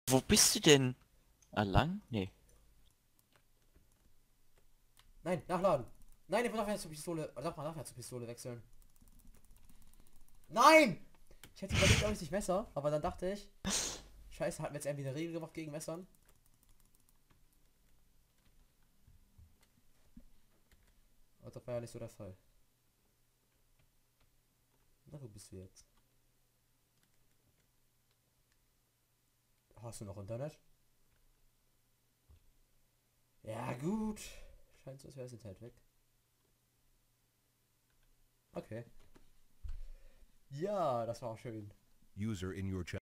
Wo bist du denn? Lang? Nee. Nein, nachladen. Nein, ich muss nachher zur Pistole. Sag mal, nachher zur Pistole wechseln. Nein! Ich hätte überlegt, ob ich nicht Messer, aber dann dachte ich, scheiße, hatten wir jetzt irgendwie eine Regel gemacht gegen Messern? Aber das war ja nicht so der Fall. Na, wo bist du jetzt? Hast du noch Internet? Ja, gut. Scheint so, als wäre das Internet weg. Okay. Ja, das war auch schön. User in your channel.